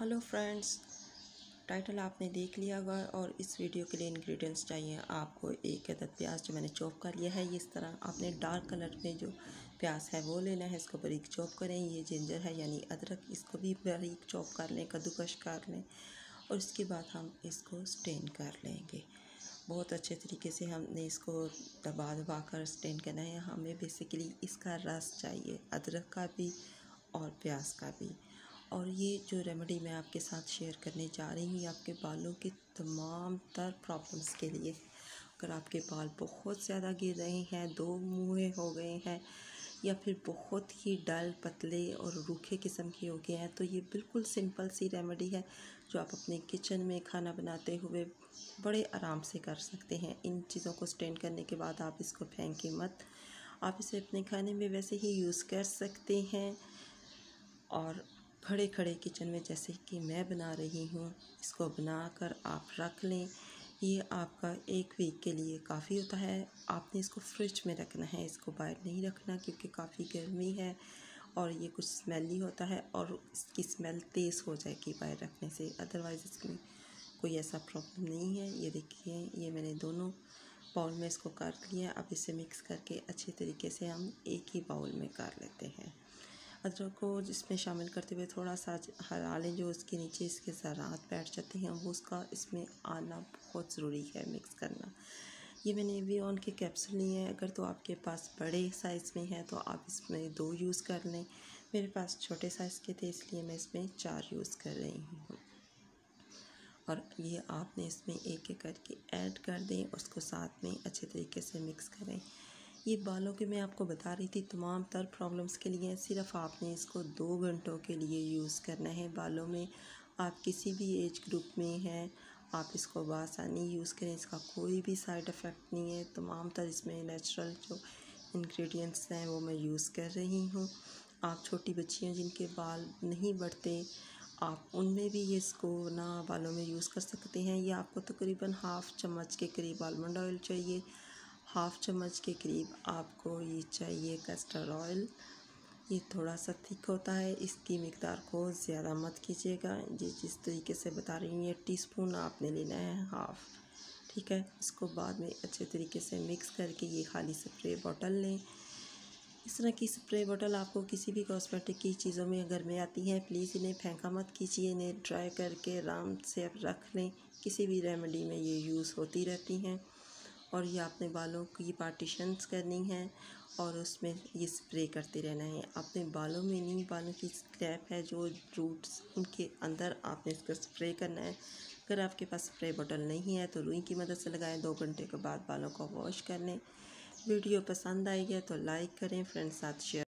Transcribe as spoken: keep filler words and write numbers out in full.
Hello friends, title आपने देख लिया होगा और इस वीडियो के लिए इंग्रेडिएंट्स चाहिए आपको। एक अदद प्याज जो मैंने चॉप कर लिया है, इस तरह आपने डार्क कलर में जो प्याज है वो लेना है, इसको बारीक चॉप करें। ये जिंजर है यानी अदरक, इसको भी बारीक चॉप कर लें, कद्दूकश कर लें और इसके बाद हम इसको स्टेन कर लेंगे। बहुत अच्छे तरीके से हमने इसको दबा दबा कर स्टेन करना है। हमें बेसिकली इसका रस चाहिए, अदरक का भी और प्याज का भी। और ये जो रेमेडी मैं आपके साथ शेयर करने जा रही हूँ, आपके बालों के तमाम तर प्रॉब्लम्स के लिए। अगर आपके बाल बहुत ज़्यादा गिर रहे हैं, दो मुँहे हो गए हैं या फिर बहुत ही डल, पतले और रूखे किस्म के हो गए हैं, तो ये बिल्कुल सिंपल सी रेमेडी है जो आप अपने किचन में खाना बनाते हुए बड़े आराम से कर सकते हैं। इन चीज़ों को स्टेन करने के बाद आप इसको फेंकें मत। आप इसे अपने खाने में वैसे ही यूज़ कर सकते हैं और खड़े खड़े किचन में जैसे कि मैं बना रही हूँ, इसको बनाकर आप रख लें। ये आपका एक वीक के लिए काफ़ी होता है। आपने इसको फ्रिज में रखना है, इसको बाहर नहीं रखना क्योंकि काफ़ी गर्मी है और ये कुछ स्मेली होता है और इसकी स्मेल तेज़ हो जाएगी बाहर रखने से। अदरवाइज़ इसमें कोई ऐसा प्रॉब्लम नहीं है। ये देखिए, ये मैंने दोनों बाउल में इसको कर लिया। अब इसे मिक्स करके अच्छे तरीके से हम एक ही बाउल में कर लेते हैं। अदरक को जिसमें शामिल करते हुए थोड़ा सा हरा लें, जो उसके नीचे इसके ज़रात बैठ जाते हैं वो उसका इसमें आना बहुत ज़रूरी है, मिक्स करना। ये मैंने एवियन के कैप्सूल लिए हैं। अगर तो आपके पास बड़े साइज़ में है तो आप इसमें दो यूज़ कर लें। मेरे पास छोटे साइज़ के थे इसलिए मैं इसमें चार यूज़ कर रही हूँ। और ये आपने इसमें एक एक करके ऐड कर दें, उसको साथ में अच्छे तरीके से मिक्स करें। ये बालों के मैं आपको बता रही थी तमाम तर प्रॉब्लम्स के लिए। सिर्फ आपने इसको दो घंटों के लिए यूज़ करना है बालों में। आप किसी भी एज ग्रुप में हैं, आप इसको बआसानी यूज़ करें। इसका कोई भी साइड इफ़ेक्ट नहीं है। तमाम तर इसमें नेचुरल जो इंग्रेडिएंट्स हैं वो मैं यूज़ कर रही हूँ। आप छोटी बच्चियाँ जिनके बाल नहीं बढ़ते, आप उनमें भी ये इसको ना बालों में यूज़ कर सकते हैं। ये आपको तकरीबन हाफ़ चम्मच के करीब आलमंड ऑयल चाहिए। हाफ़ चम्मच के करीब आपको ये चाहिए कैस्टर ऑयल। ये थोड़ा सा थिक होता है, इसकी मिकदार को ज़्यादा मत कीजिएगा। जी जिस तरीके से बता रही हूँ, ये टीस्पून आपने लेना है हाफ़, ठीक है। इसको बाद में अच्छे तरीके से मिक्स करके ये खाली स्प्रे बॉटल लें। इस तरह की स्प्रे बॉटल आपको किसी भी कॉस्मेटिक की चीज़ों में घर में आती हैं, प्लीज़ इन्हें फेंका मत कीजिए। इन्हें ड्राई करके आराम से आप रख लें। किसी भी रेमेडी में ये यूज़ होती रहती हैं। और ये आपने बालों की पार्टीशंस करनी है और उसमें ये स्प्रे करते रहना है। अपने बालों में नहीं, बालों की स्क्रैप है जो रूट्स, उनके अंदर आपने इसको स्प्रे करना है। अगर आपके पास स्प्रे बॉटल नहीं है तो रुई की मदद से लगाएं। दो घंटे के बाद बालों को वॉश कर लें। वीडियो पसंद आई है तो लाइक करें, फ्रेंड्स साथ शेयर